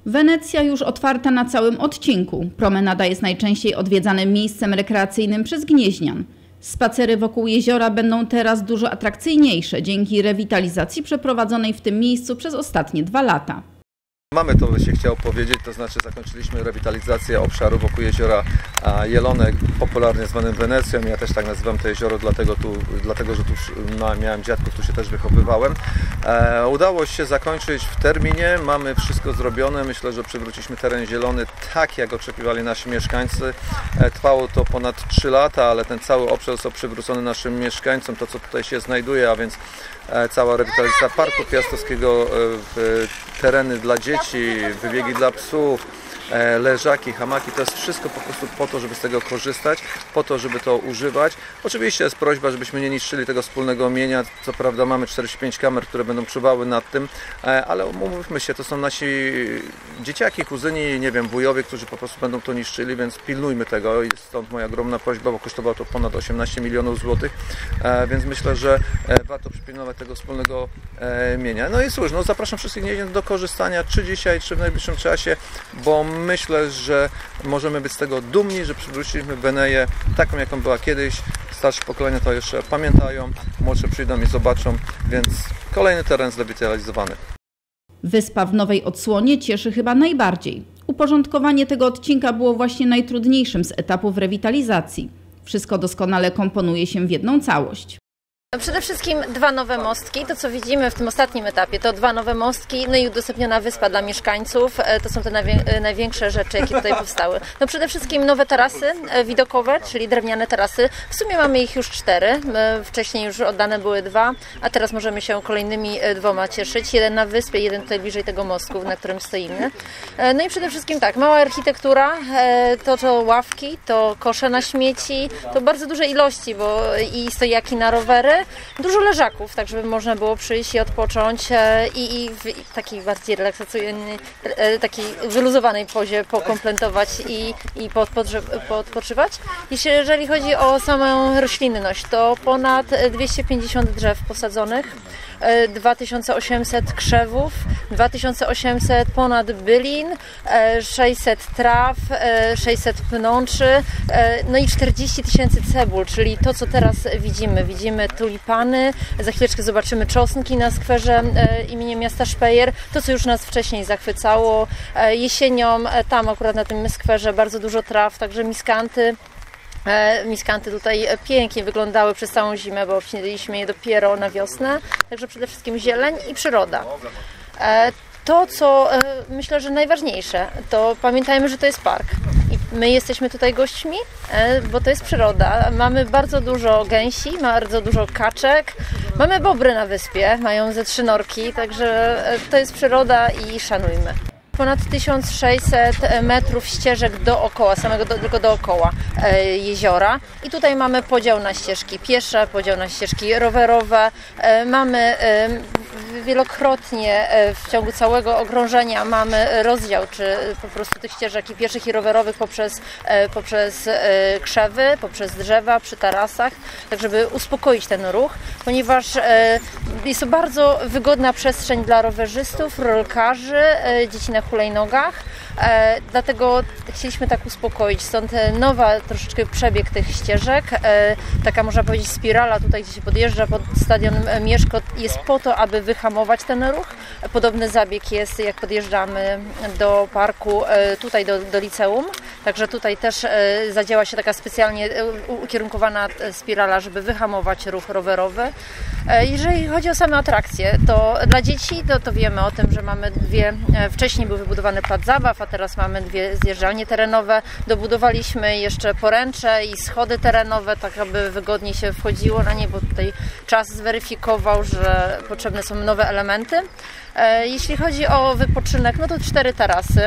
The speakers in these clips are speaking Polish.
Wenecja już otwarta na całym odcinku. Promenada jest najczęściej odwiedzanym miejscem rekreacyjnym przez gnieźnian. Spacery wokół jeziora będą teraz dużo atrakcyjniejsze dzięki rewitalizacji przeprowadzonej w tym miejscu przez ostatnie 2 lata. Mamy to, się chciało powiedzieć, to znaczy zakończyliśmy rewitalizację obszaru wokół jeziora Jelonek, popularnie zwanym Wenecją. Ja też tak nazywam to jezioro, dlatego że tu miałem dziadków, tu się też wychowywałem. Udało się zakończyć w terminie, mamy wszystko zrobione. Myślę, że przywróciliśmy teren zielony tak, jak oczekiwali nasi mieszkańcy. Trwało to ponad 3 lata, ale ten cały obszar został przywrócony naszym mieszkańcom, to co tutaj się znajduje, a więc cała rewitalizacja Parku Piastowskiego, tereny dla dzieci, wybiegi dla psów, leżaki, hamaki, to jest wszystko po prostu po to, żeby z tego korzystać, po to, żeby to używać. Oczywiście jest prośba, żebyśmy nie niszczyli tego wspólnego mienia. Co prawda mamy 45 kamer, które będą czuwały nad tym, ale umówmy się, to są nasi dzieciaki, kuzyni, nie wiem, wujowie, którzy po prostu będą to niszczyli, więc pilnujmy tego i stąd moja ogromna prośba, bo kosztowało to ponad 18 milionów złotych, więc myślę, że warto przypilnować tego wspólnego mienia. No i cóż, no zapraszam wszystkich do korzystania, czy dzisiaj, czy w najbliższym czasie, bo myślę, że możemy być z tego dumni, że przywróciliśmy Weneję taką, jaką była kiedyś. Starsze pokolenia to jeszcze pamiętają, młodsze przyjdą i zobaczą, więc kolejny teren zrewitalizowany. Wyspa w nowej odsłonie cieszy chyba najbardziej. Uporządkowanie tego odcinka było właśnie najtrudniejszym z etapów rewitalizacji. Wszystko doskonale komponuje się w jedną całość. Przede wszystkim 2 nowe mostki, to co widzimy w tym ostatnim etapie, to 2 nowe mostki, no i udostępniona wyspa dla mieszkańców, to są te największe rzeczy, jakie tutaj powstały. No przede wszystkim nowe tarasy widokowe, czyli drewniane tarasy, w sumie mamy ich już 4, wcześniej już oddane były 2, a teraz możemy się kolejnymi 2 cieszyć, 1 na wyspie, 1 tutaj bliżej tego mostku, na którym stoimy. No i przede wszystkim tak, mała architektura, to ławki, to kosze na śmieci, to bardzo duże ilości, bo i stojaki na rowery, dużo leżaków, tak żeby można było przyjść i odpocząć i w takiej bardziej relaksacyjnej, takiej wyluzowanej pozie pokomplentować i poodpoczywać. Jeżeli chodzi o samą roślinność, to ponad 250 drzew posadzonych, 2800 krzewów, 2800 ponad bylin, 600 traw, 600 pnączy, no i 40 000 cebul, czyli to co teraz widzimy tulipany, za chwileczkę zobaczymy czosnki na skwerze imieniem miasta Speyer, to co już nas wcześniej zachwycało, jesienią tam akurat na tym skwerze bardzo dużo traw, także miskanty. Miskanty tutaj pięknie wyglądały przez całą zimę, bo obcinaliśmy je dopiero na wiosnę, także przede wszystkim zieleń i przyroda. To, co myślę, że najważniejsze, to pamiętajmy, że to jest park i my jesteśmy tutaj gośćmi, bo to jest przyroda. Mamy bardzo dużo gęsi, bardzo dużo kaczek, mamy bobry na wyspie, mają ze 3 norki, także to jest przyroda i szanujmy. Ponad 1600 metrów ścieżek dookoła, tylko dookoła jeziora. I tutaj mamy podział na ścieżki piesze, podział na ścieżki rowerowe. Mamy wielokrotnie w ciągu całego okrążenia mamy rozdział, czy po prostu tych ścieżek i pieszych i rowerowych poprzez krzewy, poprzez drzewa, przy tarasach, tak żeby uspokoić ten ruch, ponieważ jest to bardzo wygodna przestrzeń dla rowerzystów, rolkarzy, dzieci na hulajnogach, dlatego chcieliśmy tak uspokoić, stąd nowa troszeczkę przebieg tych ścieżek, taka można powiedzieć spirala tutaj, gdzie się podjeżdża pod stadion Mieszko, jest po to, aby wyhamować ten ruch. Podobny zabieg jest, jak podjeżdżamy do parku, tutaj do liceum, także tutaj też zadziała się taka specjalnie ukierunkowana spirala, żeby wyhamować ruch rowerowy. Jeżeli chodzi o same atrakcje, to dla dzieci to wiemy o tym, że mamy 2, wcześniej był wybudowany plac zabaw, a teraz mamy 2 zjeżdżalnie terenowe. Dobudowaliśmy jeszcze poręcze i schody terenowe, tak aby wygodniej się wchodziło na nie, bo tutaj czas zweryfikował, że potrzebne są nowe elementy. Jeśli chodzi o wypoczynek, no to 4 tarasy.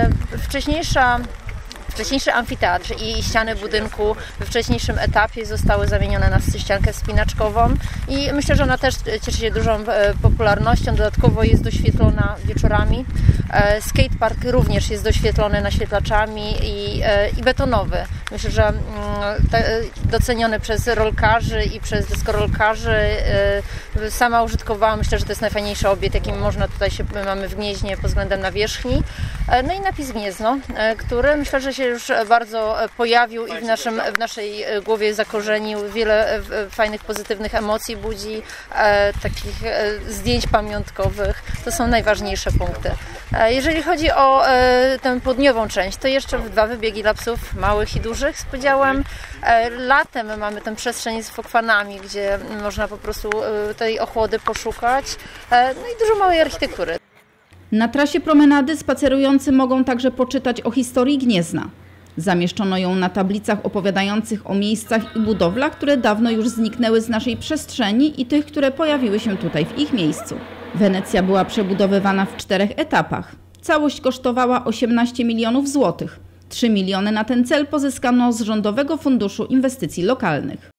Wcześniejszy amfiteatr i ściany budynku we wcześniejszym etapie zostały zamienione na ściankę wspinaczkową i myślę, że ona też cieszy się dużą popularnością, dodatkowo jest doświetlona wieczorami. Skatepark również jest doświetlony naświetlaczami i betonowy, Myślę, że doceniony przez rolkarzy i przez deskorolkarzy. Sama użytkowałam, myślę, że to jest najfajniejszy obiekt, jaki można tutaj mamy w Gnieźnie pod względem nawierzchni. No i napis Gniezno, który myślę, że się już bardzo pojawił i w naszej głowie zakorzenił. Wiele fajnych, pozytywnych emocji budzi, takich zdjęć pamiątkowych. To są najważniejsze punkty. Jeżeli chodzi o tę południową część, to jeszcze 2 wybiegi dla psów, małych i dużych z podziałem. Latem mamy tę przestrzeń z fokwanami, gdzie można po prostu tej ochłody poszukać. No i dużo małej architektury. Na trasie promenady spacerujący mogą także poczytać o historii Gniezna. Zamieszczono ją na tablicach opowiadających o miejscach i budowlach, które dawno już zniknęły z naszej przestrzeni i tych, które pojawiły się tutaj w ich miejscu. Wenecja była przebudowywana w 4 etapach. Całość kosztowała 18 milionów złotych. 3 miliony na ten cel pozyskano z Rządowego Funduszu Inwestycji Lokalnych.